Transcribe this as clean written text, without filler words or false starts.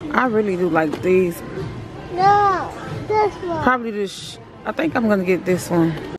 I really do like these. No, this one. Probably this. I think I'm gonna get this one.